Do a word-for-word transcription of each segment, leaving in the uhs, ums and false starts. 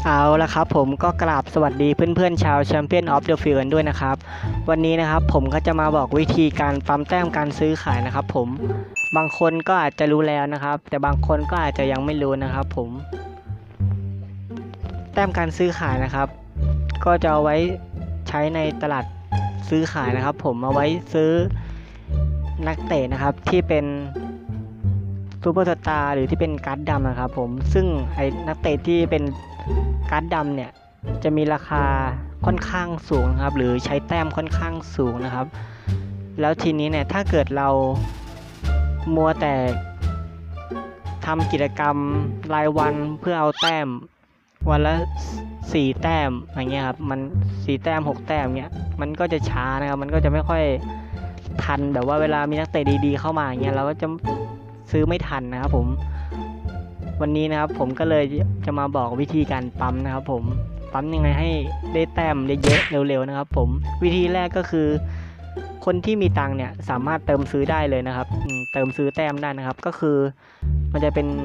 เอาละครับผมก็กราบสวัสดีเพื่อนๆชาวแชมเปี้ยนออฟเดอะฟิลด์ด้วยนะครับวันนี้นะครับผมก็จะมาบอกวิธีการปั๊มแต้มการซื้อขายนะครับผมบางคนก็อาจจะรู้แล้วนะครับแต่บางคนก็อาจจะยังไม่รู้นะครับผมแต้มการซื้อขายนะครับก็จะเอาไว้ใช้ในตลาดซื้อขายนะครับผมเอาไว้ซื้อนักเตะนะครับที่เป็นซูเปอร์สตาร์หรือที่เป็นการ์ดดำนะครับผมซึ่งไอ้นักเตะที่เป็นการ์ดดำเนี่ยจะมีราคาค่อนข้างสูงนะครับหรือใช้แต้มค่อนข้างสูงนะครับแล้วทีนี้เนี่ยถ้าเกิดเรามัวแต่ทำกิจกรรมรายวันเพื่อเอาแต้มวันละสี่แต้มอย่างเงี้ยครับมันสี่แต้มหกแต้มเงี้ยมันก็จะช้านะครับมันก็จะไม่ค่อยทันแบบว่าเวลามีนักเตะดีๆเข้ามาอย่างเงี้ยเราก็จะซื้อไม่ทันนะครับผมวันนี้นะครับผมก็เลยจะมาบอกวิธีการปั๊มนะครับผมปั๊มยังไงให้ได้แต้มเยอะๆเร็วๆนะครับผมวิธีแรกก็คือคนที่มีตังค์เนี่ยสามารถเติมซื้อได้เลยนะครับเติมซื้อแต้มได้นะครับก็คือมันจะเป็น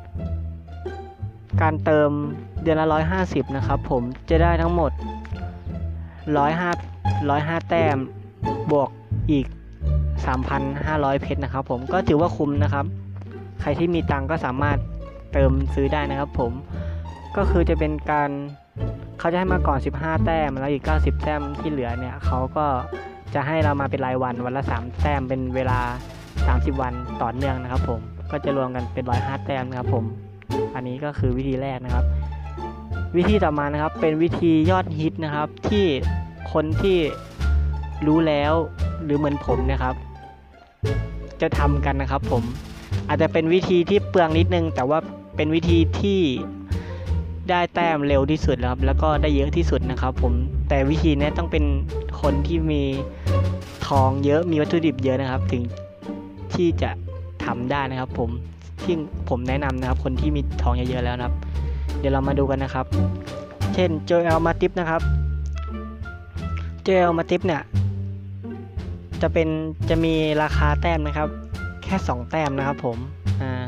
การเติมเดือนละร้อยห้าสิบนะครับผมจะได้ทั้งหมดร้อยห้าร้อยห้าแต้มบวกอีก สามพันห้าร้อย เพชรนะครับผมก็ถือว่าคุ้มนะครับใครที่มีตังก็สามารถเติมซื้อได้นะครับผมก็คือจะเป็นการเขาจะให้มาก่อนสิบห้าแต้มแล้วอีกเก้าสิบแต้มที่เหลือเนี่ยเขาก็จะให้เรามาเป็นรายวันวันละสามแต้มเป็นเวลาสามสิบวันต่อเนื่องนะครับผมก็จะรวมกันเป็นหนึ่งร้อยห้าแต้มนะครับผมอันนี้ก็คือวิธีแรกนะครับวิธีต่อมานะครับเป็นวิธียอดฮิตนะครับที่คนที่รู้แล้วหรือเหมือนผมนะครับจะทำกันนะครับผมอาจจะเป็นวิธีที่เปลืองนิดนึงแต่ว่าเป็นวิธีที่ได้แต้มเร็วที่สุดครับแล้วก็ได้เยอะที่สุดนะครับผมแต่วิธีนี้ต้องเป็นคนที่มีทองเยอะมีวัตถุดิบเยอะนะครับถึงที่จะทำได้นะครับผมที่ผมแนะนำนะครับคนที่มีทองเยอะๆแล้วนะครับเดี๋ยวเรามาดูกันนะครับเช่นโจเอลมาติฟนะครับโจเอลมาติฟเนี่ยจะเป็นจะมีราคาแต้มนะครับแค่สองแต้มนะครับผมอ่า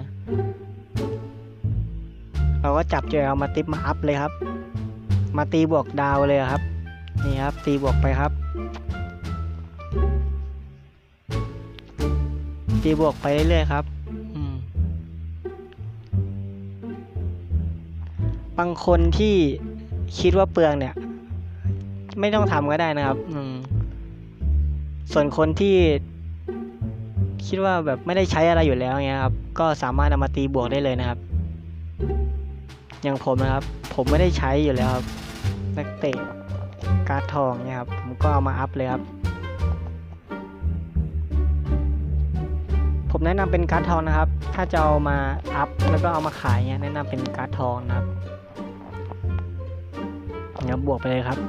เราก็จับโจเอลมาติฟมาอัพเลยครับมาตีบวกดาวเลยครับนี่ครับตีบวกไปครับตีบวกไปเรื่อยๆครับบางคนที่คิดว่าเปลืองเนี่ยไม่ต้องทำก็ได้นะครับส่วนคนที่คิดว่าแบบไม่ได้ใช้อะไรอยู่แล้วเงี้ยครับก็สามารถเอามาตีบวกได้เลยนะครับอย่างผมนะครับผมไม่ได้ใช้อยู่แล้วครับนักเตะการ์ดทองเนี่ยครับผมก็เอามาอัพเลยครับผมแนะนำเป็นการ์ดทองนะครับถ้าจะเอามาอัพแล้วก็เอามาขายเนี่ยแนะนำเป็นการ์ดทองนะครับเดี๋ยวบวกไปเลยครับ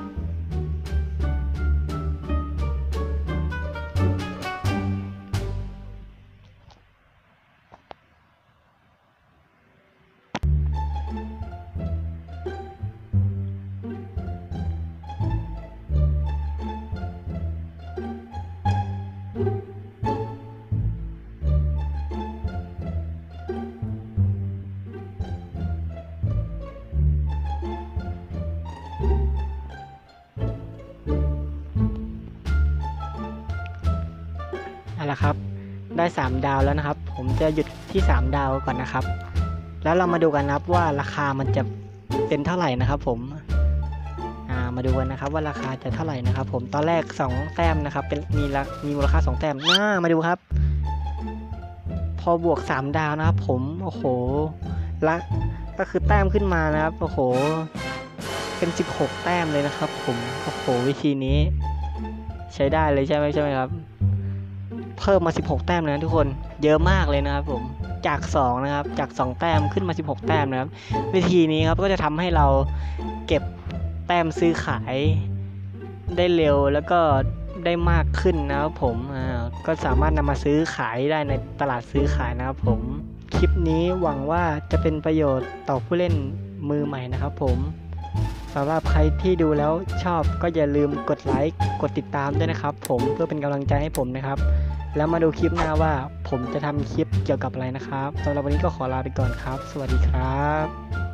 เอาละครับได้สามดาวแล้วนะครับผมจะหยุดที่สามดาวก่อนนะครับแล้วเรามาดูกันนะครับว่าราคามันจะเป็นเท่าไหร่นะครับผมอ่ามาดูกันนะครับว่าราคาจะเท่าไหร่นะครับผมตอนแรกสองแต้มนะครับเป็นมีมีมูลค่าสองแต้มน่ามาดูครับพอบวกสามดาวนะครับผมโอ้โหละก็คือแต้มขึ้นมานะครับโอ้โหเป็นสิบหกแต้มเลยนะครับผมโอ้โหวิธีนี้ใช้ได้เลยใช่ไหมใช่ไหมครับเพิ่มมาสิบหกแต้มนะทุกคนเยอะมากเลยนะครับผมจากสองนะครับจากสองแต้มขึ้นมาสิบหกแต้มนะครับวิธีนี้ครับก็จะทำให้เราเก็บแต้มซื้อขายได้เร็วแล้วก็ได้มากขึ้นนะครับผมอ่าก็สามารถนำมาซื้อขายได้ในตลาดซื้อขายนะครับผมคลิปนี้หวังว่าจะเป็นประโยชน์ต่อผู้เล่นมือใหม่นะครับผมสำหรับใครที่ดูแล้วชอบก็อย่าลืมกดไลค์กดติดตามด้วยนะครับผมเพื่อเป็นกำลังใจให้ผมนะครับแล้วมาดูคลิปหน้าว่าผมจะทำคลิปเกี่ยวกับอะไรนะครับสำหรับวันนี้ก็ขอลาไปก่อนครับสวัสดีครับ